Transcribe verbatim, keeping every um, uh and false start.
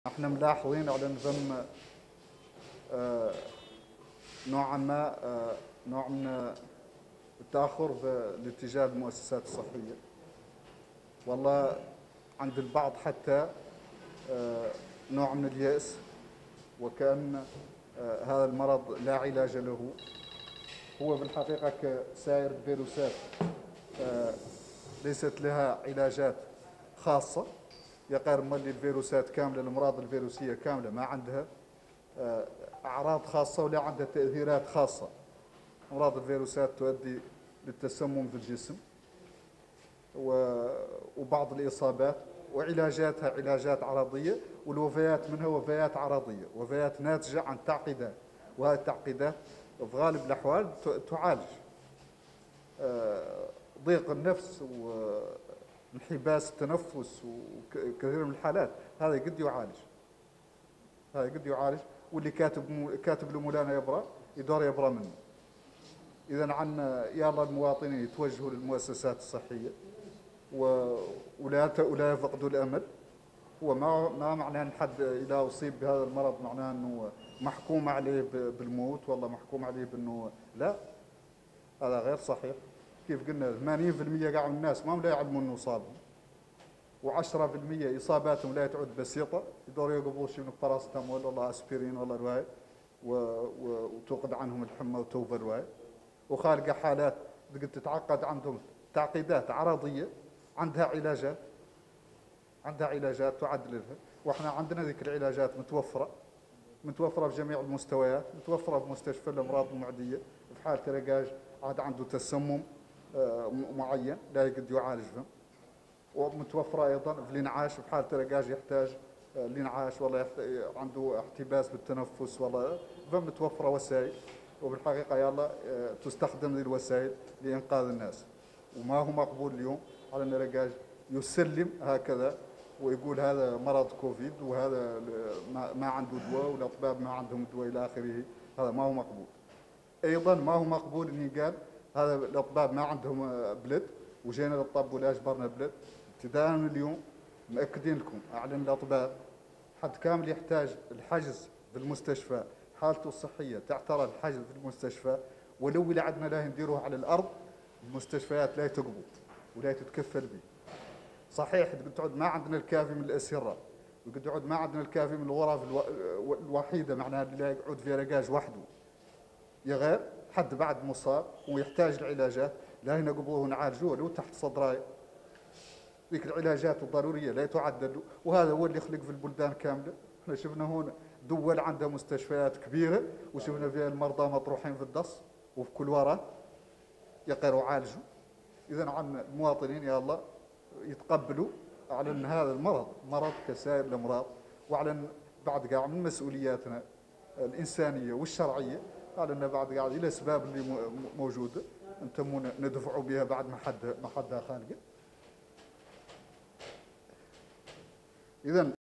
احنا ملاحظين على نظام آه، نوعا ما آه، نوع من التاخر باتجاه المؤسسات الصحيه. والله عند البعض حتى آه، نوع من اليأس، وكأن آه، هذا المرض لا علاج له. هو بالحقيقه كسائر الفيروسات آه، ليست لها علاجات خاصه. يقار مولي الفيروسات كامله، الامراض الفيروسيه كامله ما عندها آه، اعراض خاصه ولا عندها تاثيرات خاصه. امراض الفيروسات تؤدي للتسمم في الجسم وبعض الاصابات، وعلاجاتها علاجات عرضيه، والوفيات منها وفيات عرضيه، وفيات ناتجه عن تعقيدات. وهذه التعقيدات في غالب الاحوال تعالج. آه، ضيق النفس وانحباس التنفس وكثير من الحالات هذا قد يعالج. هذا قد يعالج، واللي كاتب كاتب له مولانا يبرى يدور يبرى منه. اذا عنا يلا المواطنين يتوجهوا للمؤسسات الصحيه ولا ولا يفقدوا الامل. هو ما ما معناه ان حد اذا اصيب بهذا المرض معناه انه محكوم عليه بالموت، والله محكوم عليه بانه لا، هذا غير صحيح. كيف قلنا ثمانين بالمئة قاع من الناس ما لا يعلمون انه صابوا، و10% اصاباتهم لا تعد بسيطه، يدوروا يقبضوا شيء من باراستامول والله اسبرين والله روايه وتوقد عنهم الحمى وتوفى روايه. وخالقه حالات تقدر تتعقد عندهم تعقيدات عرضيه عندها علاجات، عندها علاجات تعدل لها. واحنا عندنا ذيك العلاجات متوفره متوفره بجميع المستويات، متوفره بمستشفى الامراض المعديه في حال رقاج عاد عنده تسمم معين لا يقدر يعالجهم، ومتوفره ايضا في الانعاش في حال رقاج يحتاج الانعاش، والله يحتاج عنده احتباس بالتنفس، والله فمتوفره وسائل. وبالحقيقه يلا تستخدم ذي الوسائل لانقاذ الناس. وما هو مقبول اليوم على ان رقاج يسلم هكذا ويقول هذا مرض كوفيد وهذا ما عنده دواء والاطباء ما عندهم دواء الى اخره. هذا ما هو مقبول. ايضا ما هو مقبول ان يقال هذا الاطباء ما عندهم بلد وجينا للطب ولا اجبرنا بلد. ابتداء من اليوم مأكدين لكم اعلن الاطباء حد كامل يحتاج الحجز في المستشفى، حالته الصحيه تعترى الحجز في المستشفى، ولو اللي عندنا لا نديروه على الارض. المستشفيات لا تقبل ولا تتكفل به. صحيح تقول تعود ما عندنا الكافي من الاسره، وقد تعود ما عندنا الكافي من الغرف الوحيده، معناها اللي يقعد فيها رقاج وحده. يا غير حد بعد مصاب ويحتاج العلاجات لا نقبضوه نعالجوه لو تحت صدراي. ذيك العلاجات الضروريه لا تعدل، وهذا هو اللي يخلق في البلدان كامله. احنا شفنا هون دول عندها مستشفيات كبيره وشفنا فيها المرضى مطروحين في الدص وفي كل وراء يقدروا يعالجوا. اذا عن المواطنين يا الله يتقبلوا على ان هذا المرض مرض كسائر الامراض، وعلى ان بعد قاع من مسؤولياتنا الانسانيه والشرعيه على ان بعد قاعد الاسباب اللي موجوده انتم ندفعوا بها بعد ما حد ما حدها خالقه. اذا